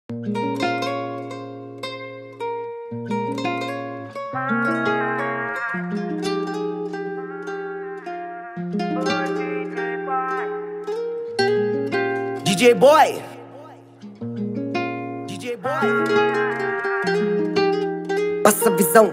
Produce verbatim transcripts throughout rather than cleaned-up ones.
D J Boy, D J Boy, passa a visão,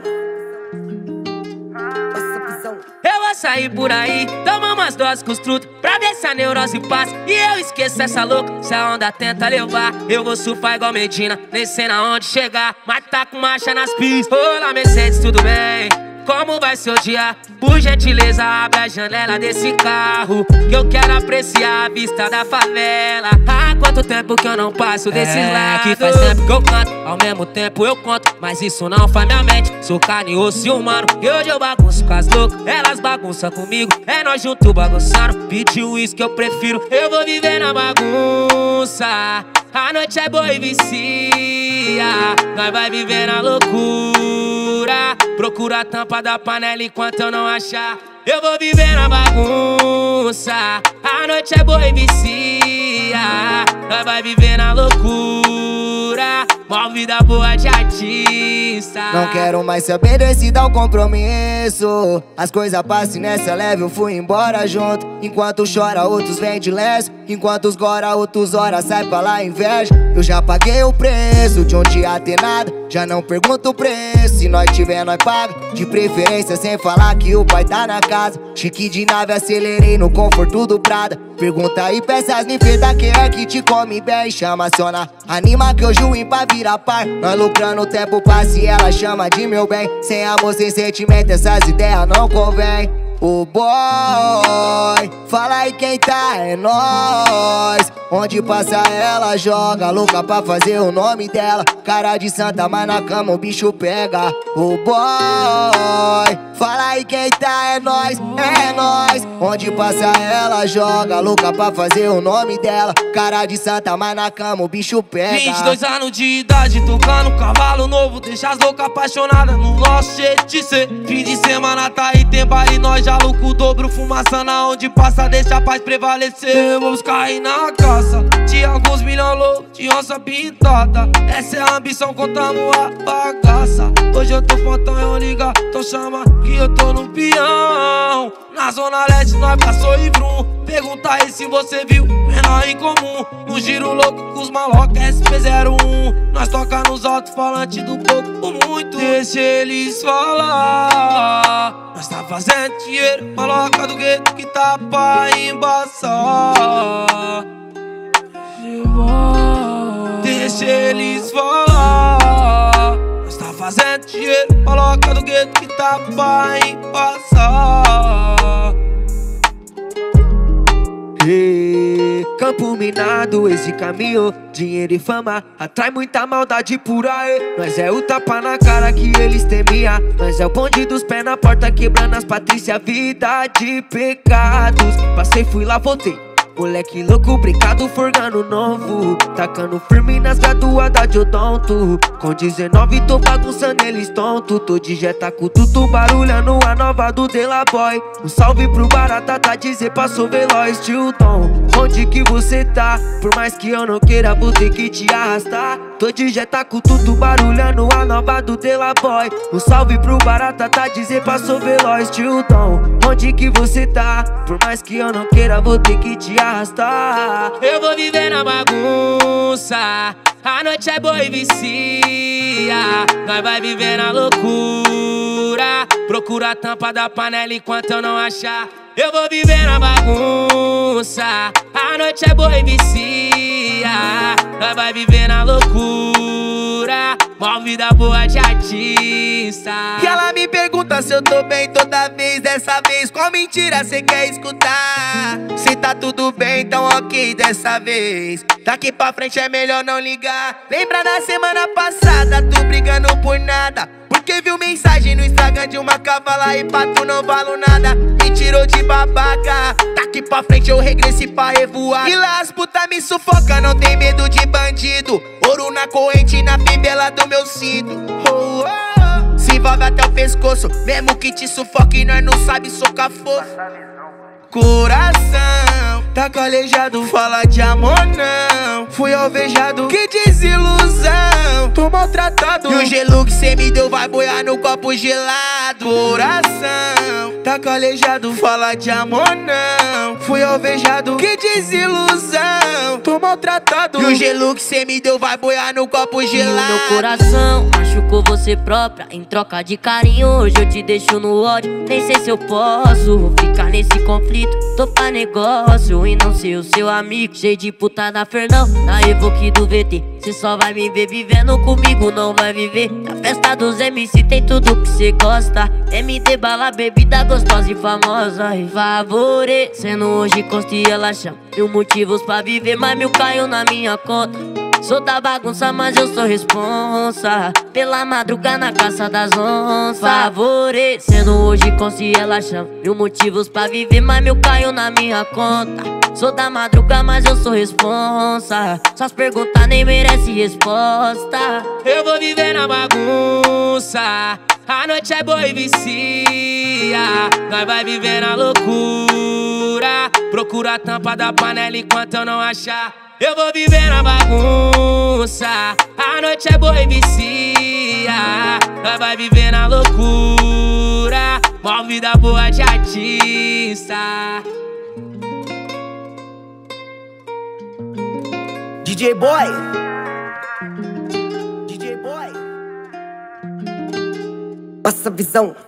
passa a visão. Eu vou sair por aí, tomar umas doses com os trutos, pra ver se a neurose passa e eu esqueço essa louca. Se a onda tenta levar, eu vou surfar igual Medina, descendo aonde chegar, mas tá com marcha nas pistas. Olá Mercedes, tudo bem? Como vai seu dia? Por gentileza, abre a janela desse carro, que eu quero apreciar a vista da favela. Há quanto tempo que eu não passo desses é, lados? Que faz tempo que eu canto, ao mesmo tempo eu conto, mas isso não faz minha mente. Sou carne, osso e humano, e hoje eu bagunço com as loucas, elas bagunçam comigo, é nós juntos bagunçando. Pediu isso que eu prefiro, eu vou viver na bagunça. A noite é boa e vicia, nós vai viver na loucura. Procura a tampa da panela enquanto eu não achar, eu vou viver na bagunça. A noite é boa e vicia, nós vai viver na loucura. Mó vida boa de artista. Não quero mais saber desse tal compromisso. As coisas passam nessa leve, eu fui embora junto. Enquanto chora, outros vêm de leso. Enquanto os gora, outros horas sai pra lá inveja. Eu já paguei o preço de um dia ter nada, já não pergunto o preço. Se nós tiver, nós paga. De preferência sem falar que o pai tá na casa. Chique de nave, acelerei no conforto do Prada. Pergunta aí, peças me feta, quem é que te come bem? Chama aciona, anima que hoje o ímpar vira par. Nós lucrando o tempo passa e ela chama de meu bem. Sem amor, sem sentimento, essas ideias não convém. O boy, fala aí quem tá, é nós. Onde passa ela joga, louca pra fazer o nome dela. Cara de santa, mas na cama o bicho pega. O boy, fala aí quem tá, é nós, é nós. Onde passa ela joga, louca pra fazer o nome dela. Cara de santa, mas na cama o bicho pega. Vinte e dois anos de idade, tocando cavalo novo. Deixa as loucas apaixonadas no nosso jeito de ser. Fim de semana tá aí, tem baile, nós já louco o dobro. Fumaça na onde passa, deixa a paz prevalecer. Vamos cair na caça de alguns milhões loucos, de onça pintada. Essa é a ambição, contamos a bagaça. Hoje eu tô fontão, eu liga, então chama que eu tô no peão. Na zona leste nós passou e vrum. Pergunta aí se você viu, menor em comum. No giro louco com os malocas S P zero um. Nós toca nos alto-falantes do pouco por muito. Deixa eles falar. Nós tá fazendo dinheiro, maloca do gueto que tá pra embaçar. Deixa eles falar. Nós tá fazendo dinheiro, maloca do gueto que tá pra embaçar. Hey, campo minado, esse caminho, dinheiro e fama atrai muita maldade por aí. Nós é o tapa na cara que eles temiam. Nós é o bonde dos pés na porta, quebrando as patrícias, vida de pecados. Passei, fui lá, voltei. Moleque louco, brincado, forgando novo. Tacando firme nas graduadas de odonto. Com dezenove tô bagunçando eles tonto. Tô de jeta com tudo barulhando a nova do De La Boy. Um salve pro Barata, tá dizer passou veloz, Tilton. Onde que você tá? Por mais que eu não queira, vou ter que te arrastar. Tô de jeta com tudo barulhando a nova do De La Boy. Um salve pro Barata, tá dizer passou veloz, Tilton. Onde que você tá? Por mais que eu não queira, vou ter que te arrastar. Eu vou viver na bagunça. A noite é boa e vicia. Nós vai viver na loucura. Procura a tampa da panela enquanto eu não achar. Eu vou viver na bagunça. A noite é boa e vicia. Nós vai viver na loucura. Mó vida boa de artista. E ela me pergunta se eu tô bem toda vez. Dessa vez, qual mentira cê quer escutar? Se tá tudo bem, então ok dessa vez. Daqui pra frente é melhor não ligar. Lembra na semana passada, tu brigando por nada. Porque viu mensagem no Instagram de uma cavala e pra tu não valo nada. Me tirou de babaca. Daqui pra frente eu regresse pra revoar. E lá as puta me sufoca, não tem medo de bandido. Ouro na corrente, na fivela do meu cinto. Oh, oh. Se envolve até o pescoço, mesmo que te sufoque, nós não sabe socar força. Coração tá calejado, fala de amor não. Fui alvejado, que desilusão. tô maltratado. E o gelo que cê me deu vai boiar no copo gelado. Coração tá calejado, fala de amor não. Fui alvejado, que desilusão, tô maltratado. E o gelo que cê me deu vai boiar no copo gelado. E o meu coração machucou você própria. Em troca de carinho hoje eu te deixo no ódio. Nem sei se eu posso ficar nesse conflito. Tô pra negócio e não ser o seu amigo. Cheio de puta da Fernão, na Evoque do V T. Cê só vai me ver vivendo comigo, não vai viver. Na festa dos M C tem tudo que cê gosta. M D, bala, bebida gostosa e famosa. E favorecendo hoje Costa e ela chama mil motivos pra viver, mas mil caiu na minha conta. Sou da bagunça, mas eu sou responsa. Pela madruga na caça das onças. Favorecendo hoje Costa e ela chama mil motivos pra viver, mas mil caiu na minha conta. Sou da madruga, mas eu sou responsa. Só as perguntas nem merece resposta. Eu vou viver na bagunça, a noite é boa e vicia. Nós vai viver na loucura, procura a tampa da panela enquanto eu não achar. Eu vou viver na bagunça, a noite é boa e vicia. Nós vai viver na loucura, mó vida boa de artista. D J Boy. D J Boy. Passa a visão.